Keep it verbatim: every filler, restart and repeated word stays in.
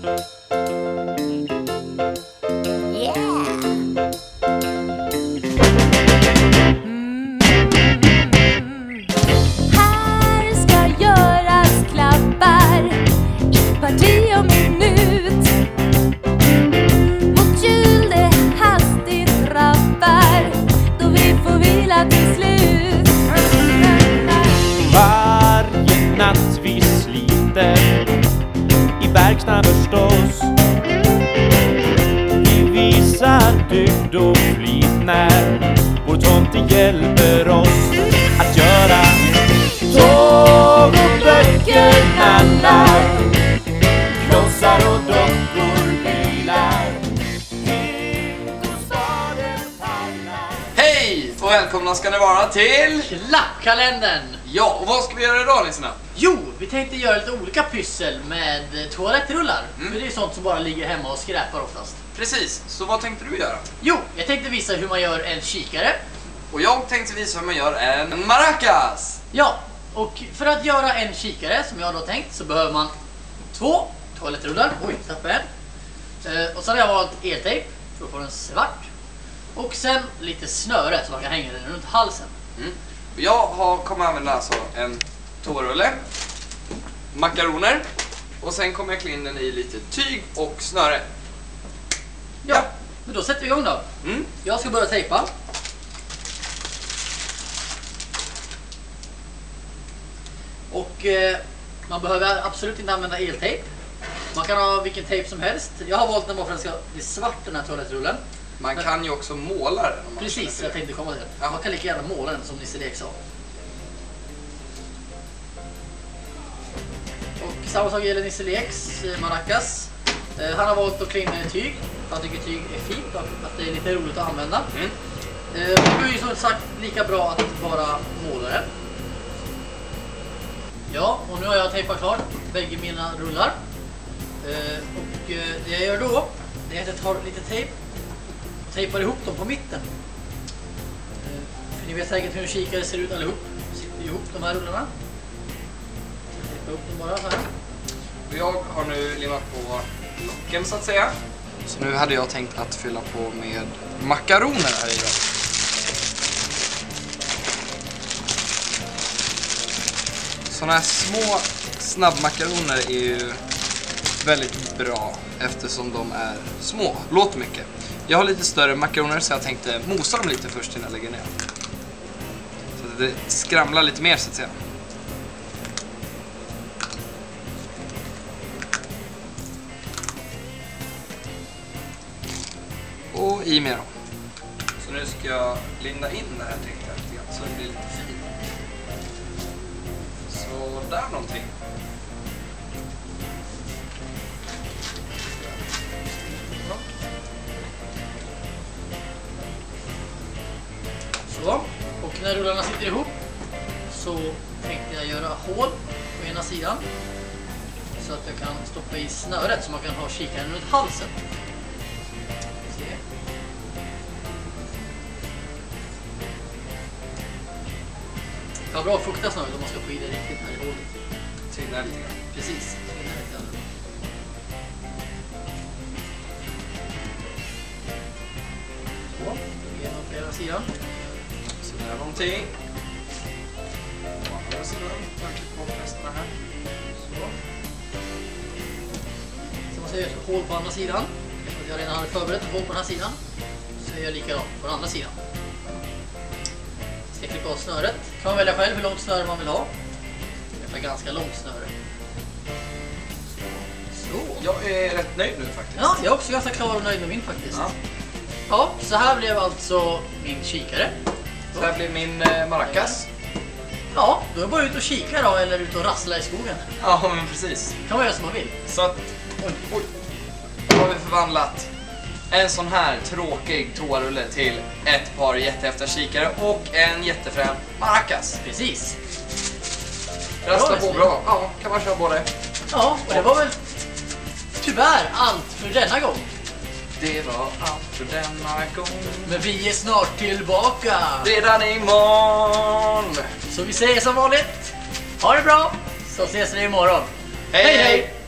I verkstad förstås. Vi visar dygd och flit när vår tomte hjälper oss att göra tåg och böcker, nallar, klossar och dockor, bilar. Hej och välkomna ska ni vara till Klappkalendern! Ja, och vad ska vi göra idag, Lissina? Jo, vi tänkte göra lite olika pyssel med toalettrullar. Mm. För det är sånt som bara ligger hemma och skräpar oftast. Precis, så vad tänkte du göra? Jo, jag tänkte visa hur man gör en kikare. Och jag tänkte visa hur man gör en maracas. Ja, och för att göra en kikare som jag då tänkt så behöver man två toalettrullar. Oj, tappade en. Eh, och så har jag valt eltejp för att få den svart. Och sen lite snöre så man kan hänga den runt halsen. Mm. Jag har, kommer använda alltså en toarulle, makaroner och sen kommer jag klä in den i lite tyg och snöre. Ja, ja. Men då sätter vi igång då. Mm. Jag ska börja tejpa. Och eh, man behöver absolut inte använda eltejp. Man kan ha vilken tejp som helst. Jag har valt den bara för att den ska bli svart, den här toalettrullen. Man Men, kan ju också måla den. Om man precis, jag tänkte komma till det. Ja. Man kan lika gärna måla den som Nisse Lek sa. Och samma sak gäller Nisse Leks eh, maracas. Eh, han har valt att klä in den i tyg. För han tycker tyg är fint och att det är lite roligt att använda. Mm. Eh, det är ju som sagt lika bra att bara måla den. Ja, och nu har jag tejpat klart bägge mina rullar. Eh, och eh, det jag gör då, det är att jag tar lite tejp och tejpar ihop dem på mitten. Eh, för ni vet säkert hur en kikare ser ut allihop. Sitter ihop de här rullarna. Jag tejpar ihop dem bara så här. Och jag har nu limmat på locken så att säga. Så nu hade jag tänkt att fylla på med makaroner här i då. Såna här små snabbmakaroner är ju väldigt bra eftersom de är små. Låter mycket. Jag har lite större makaroner så jag tänkte mosa dem lite först innan jag lägger ner. Så att det skramlar lite mer så att säga. Och i med dem. Så nu ska jag linda in det här tänkte jag lite grann så det blir lite fint. Så där någonting. Så, och när rullarna sitter ihop så tänkte jag göra hål på ena sidan. Så att jag kan stoppa i snöret så man kan ha kikaren runt halsen. Se. Det var bra att fukta snöret om man ska få i det riktigt här i hålet. Tynna lite grann. Precis. Tynna lite grann. Så, genom på ena sidan. Så där någonting. På andra sidan. Jag klipper bort resterna här. Så. Så man säger hål på andra sidan. Eftersom jag redan hade förberett ett hål på den här sidan. Så gör jag likadant på den andra sidan. Jag ska klippa av snöret. Kan man välja själv hur långt snöre man vill ha. Det är ganska långt snöre. Så. Jag är rätt nöjd nu faktiskt. Ja, jag är också ganska klar och nöjd med min faktiskt. Ja. Ja, så här blev alltså min kikare. Så här blir min eh, maracas. Ja, då är det bara ut och kika då, eller ut och rassla i skogen. Ja, men precis. Kan man göra som man vill. Så att, oj, oj. Då har vi förvandlat en sån här tråkig toarulle till ett par jättehäftiga kikare och en jättefrän maracas. Precis. Rassla Bra, på bra. Ja, kan man köra både. Ja, och det var väl tyvärr allt för denna gång. Det var allt för denna gång. Men vi är snart tillbaka. Redan imorgon. Så vi säger som vanligt. Ha det bra. Så ses vi imorgon. Hej, hej.